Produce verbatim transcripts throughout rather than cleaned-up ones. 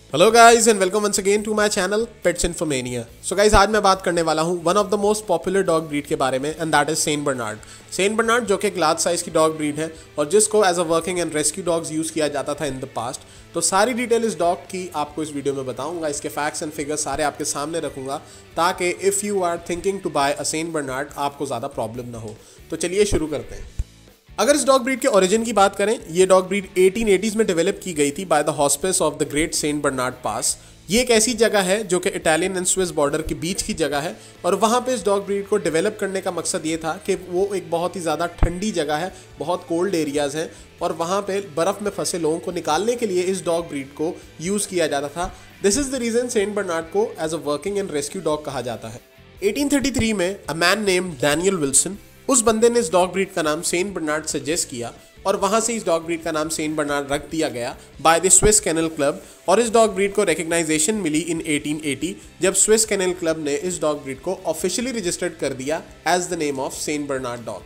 Hello guys and welcome once again to my channel pets info mania. So guys आज मैं बात करने वाला हूँ one of the most popular dog breed के बारे में and that is Saint Bernard. Saint Bernard जो कि एक लार्ज साइज की डॉग ब्रीड है और जिसको as a working and rescue dogs use किया जाता था इन द पास्ट। तो सारी डिटेल इस डॉग की आपको इस वीडियो में बताऊंगा, इसके फैक्ट्स एंड फिगर्स सारे आपके सामने रखूंगा ताकि if you are thinking to buy a Saint Bernard आपको ज़्यादा प्रॉब्लम ना हो। तो चलिए शुरू करते हैं। अगर इस डॉग ब्रीड के ओरिजिन की बात करें, ये डॉग ब्रीड एटीन एटीज़ में डेवलप की गई थी by the hospice of the great Saint Bernard pass. ये एक ऐसी जगह है जो कि इटालियन एंड स्विस बॉर्डर के बीच की जगह है और वहाँ पे इस डॉग ब्रीड को डेवलप करने का मकसद ये था कि वो एक बहुत ही ज़्यादा ठंडी जगह है, बहुत कोल्ड एरियाज़ हैं और वहाँ पे बर्फ़ में फंसे लोगों को निकालने के लिए इस डॉग ब्रीड को यूज़ किया जाता था। This is the reason Saint Bernard को as a working and rescue dog कहा जाता है। एटीन थर्टी थ्री में a man name Daniel Wilson, उस बंदे ने इस डॉग ब्रीड का नाम सेंट बर्नार्ड सजेस्ट किया और वहाँ से इस डॉग ब्रीड का नाम सेंट बर्नार्ड रख दिया गया by the Swiss kennel club. और इस डॉग ब्रीड को रिकग्नाइजेशन मिली इन एटीन एटी जब स्विस केनल क्लब ने इस डॉग ब्रीड को ऑफिशियली रजिस्टर्ड कर दिया as the name of Saint Bernard dog.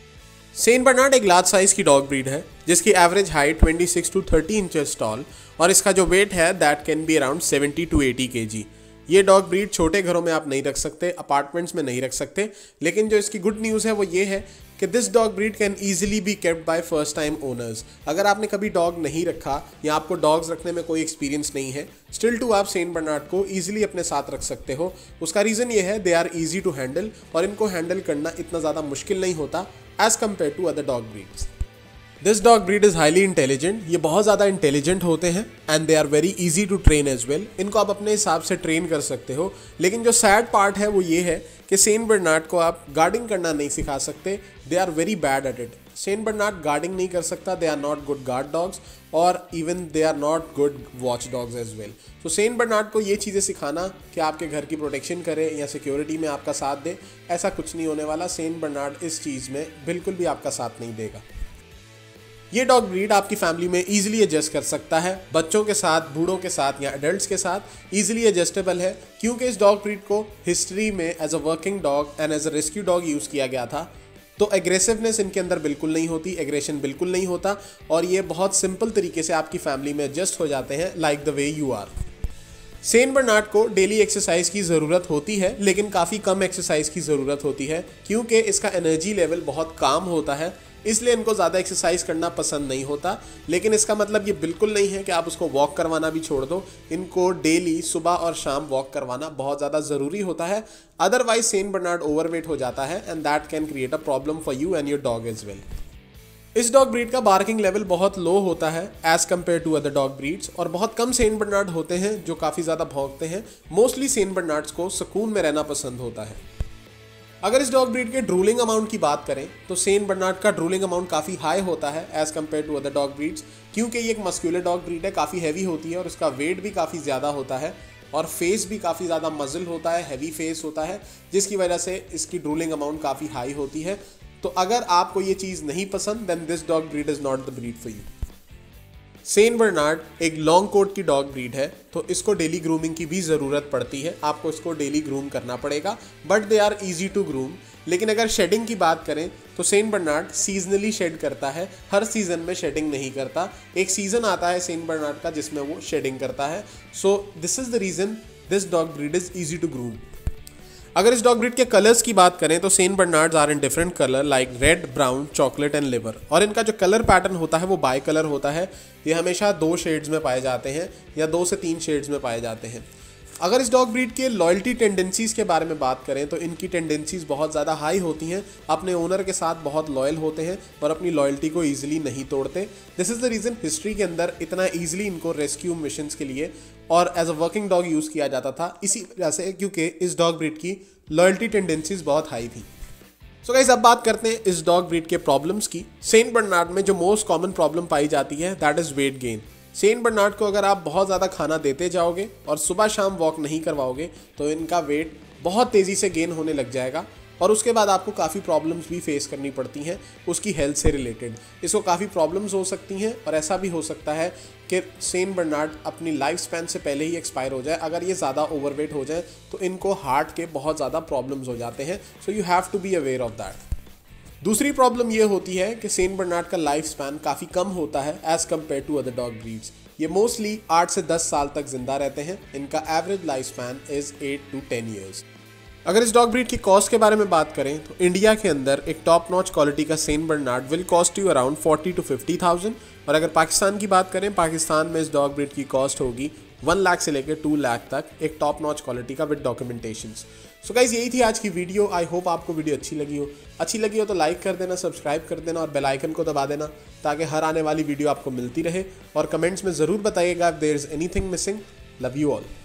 Saint Bernard एक लार्ज साइज की डॉग ब्रीड है जिसकी average height twenty six to thirty inches tall और इसका जो वेट है that can be around seventy to eighty के जी। ये डॉग ब्रीड छोटे घरों में आप नहीं रख सकते, अपार्टमेंट्स में नहीं रख सकते, लेकिन जो इसकी गुड न्यूज़ है वो ये है कि this dog breed can easily be kept by first time owners. अगर आपने कभी डॉग नहीं रखा या आपको डॉग्स रखने में कोई एक्सपीरियंस नहीं है, स्टिल टू आप सेंट बर्नार्ड को ईजिली अपने साथ रख सकते हो। उसका रीज़न ये है they are easy to handle और इनको हैंडल करना इतना ज़्यादा मुश्किल नहीं होता as compare to other dog breeds. This dog breed is highly intelligent, ये बहुत ज़्यादा इंटेलिजेंट होते हैं and they are very easy to train as well. इनको आप अपने हिसाब से ट्रेन कर सकते हो, लेकिन जो सैड पार्ट है वो ये है कि सेंट बर्नार्ड को आप गार्डिंग करना नहीं सिखा सकते। They are very bad at it. Saint Bernard guarding नहीं कर सकता, they are not good guard dogs और even they are not good watch dogs as well. तो सेंट बर्नार्ड को ये चीज़ें सिखाना कि आपके घर की प्रोटेक्शन करे या सिक्योरिटी में आपका साथ दे, ऐसा कुछ नहीं होने वाला। सेंट बर्नार्ड इस चीज़ में बिल्कुल भी आपका साथ नहीं देगा। ये डॉग ब्रीड आपकी फैमिली में ईजिली एडजस्ट कर सकता है, बच्चों के साथ, बूढ़ों के साथ या एडल्ट्स के साथ ईजिली एडजस्टेबल है, क्योंकि इस डॉग ब्रीड को हिस्ट्री में as a working dog and as a rescue dog use किया गया था। तो एग्रेसिवनेस इनके अंदर बिल्कुल नहीं होती, एग्रेशन बिल्कुल नहीं होता और ये बहुत सिंपल तरीके से आपकी फैमिली में एडजस्ट हो जाते हैं like the way you are. Saint Bernard को डेली एक्सरसाइज की ज़रूरत होती है, लेकिन काफ़ी कम एक्सरसाइज की ज़रूरत होती है क्योंकि इसका एनर्जी लेवल बहुत कम होता है, इसलिए इनको ज़्यादा एक्सरसाइज करना पसंद नहीं होता। लेकिन इसका मतलब ये बिल्कुल नहीं है कि आप उसको वॉक करवाना भी छोड़ दो। इनको डेली सुबह और शाम वॉक करवाना बहुत ज़्यादा ज़रूरी होता है, अदरवाइज सेंट बर्नार्ड ओवरवेट हो जाता है and that can create a problem for you and your dog as well. इस डॉग ब्रीड का बार्किंग लेवल बहुत लो होता है as compare to other dog breeds और बहुत कम सेंट बर्नार्ड होते हैं जो काफ़ी ज़्यादा भौंकते हैं। मोस्टली सेंट बर्नार्ड्स को सुकून में रहना पसंद होता है। अगर इस डॉग ब्रीड के ड्रूलिंग अमाउंट की बात करें तो सेंट बर्नार्ड का ड्रूलिंग अमाउंट काफ़ी हाई होता है as compare to other dog breeds, क्योंकि ये एक मस्क्यूलर डॉग ब्रीड है, काफ़ी हैवी होती है और इसका वेट भी काफ़ी ज़्यादा होता है और फेस भी काफ़ी ज़्यादा मजल होता है, हैवी फेस होता है, जिसकी वजह से इसकी ड्रूलिंग अमाउंट काफ़ी हाई होती है। तो अगर आपको ये चीज़ नहीं पसंद then this dog breed is not the breed for you. Saint Bernard एक लॉन्ग कोट की डॉग ब्रीड है तो इसको डेली ग्रूमिंग की भी ज़रूरत पड़ती है, आपको इसको डेली ग्रूम करना पड़ेगा, but they are easy to groom. लेकिन अगर शेडिंग की बात करें तो सेंट बर्नार्ड सीजनली शेड करता है, हर सीज़न में शेडिंग नहीं करता। एक सीज़न आता है सेंट बर्नार्ड का जिसमें वो शेडिंग करता है। So this is the reason this dog breed is easy to groom. अगर इस डॉग ब्रीड के कलर्स की बात करें तो Saint Bernards are in different colour like red, brown, chocolate and liver और इनका जो कलर पैटर्न होता है वो बाई कलर होता है। ये हमेशा दो शेड्स में पाए जाते हैं या दो से तीन शेड्स में पाए जाते हैं। अगर इस डॉग ब्रीड के लॉयल्टी टेंडेंसीज़ के बारे में बात करें तो इनकी टेंडेंसीज़ बहुत ज़्यादा हाई होती हैं, अपने ओनर के साथ बहुत लॉयल होते हैं और अपनी लॉयल्टी को ईजिली नहीं तोड़ते। This is the reason history के अंदर इतना ईजिली इनको रेस्क्यू मिशंस के लिए और as a working dog use किया जाता था, इसी वजह से क्योंकि इस डॉग ब्रीड की लॉयल्टी टेंडेंसीज़ बहुत हाई थी। सो गाइस अब बात करते हैं इस डॉग ब्रीड के प्रॉब्लम्स की। सेंट बर्नार्ड में जो मोस्ट कॉमन प्रॉब्लम पाई जाती है that is weight gain. Saint Bernard को अगर आप बहुत ज़्यादा खाना देते जाओगे और सुबह शाम वॉक नहीं करवाओगे तो इनका वेट बहुत तेज़ी से गेन होने लग जाएगा और उसके बाद आपको काफ़ी प्रॉब्लम्स भी फेस करनी पड़ती हैं उसकी हेल्थ से रिलेटेड। इसको काफ़ी प्रॉब्लम्स हो सकती हैं और ऐसा भी हो सकता है कि सेंट बर्नार्ड अपनी लाइफ स्पैन से पहले ही एक्सपायर हो जाए। अगर ये ज़्यादा ओवरवेट हो जाए तो इनको हार्ट के बहुत ज़्यादा प्रॉब्लम्स हो जाते हैं। So you have to be aware of that. दूसरी प्रॉब्लम ये होती है कि सेंट बर्नार्ड का लाइफ स्पैन काफ़ी कम होता है as compare to other dog breeds. ये मोस्टली आठ से दस साल तक जिंदा रहते हैं। इनका average life span is eight to ten years. अगर इस डॉग ब्रीड की कॉस्ट के बारे में बात करें तो इंडिया के अंदर एक टॉप नॉच क्वालिटी का Saint Bernard will cost you around forty to fifty thousand. और अगर पाकिस्तान की बात करें, पाकिस्तान में इस डॉग ब्रीड की कॉस्ट होगी वन लाख से लेकर टू लाख तक, एक टॉप नॉच क्वालिटी का विद डॉक्यूमेंटेशंस। सो गाइज, यही थी आज की वीडियो। आई होप आपको वीडियो अच्छी लगी हो। अच्छी लगी हो तो लाइक कर देना, सब्सक्राइब कर देना और बेल आइकन को दबा देना ताकि हर आने वाली वीडियो आपको मिलती रहे। और कमेंट्स में ज़रूर बताइएगा if there is anything missing. Love you all.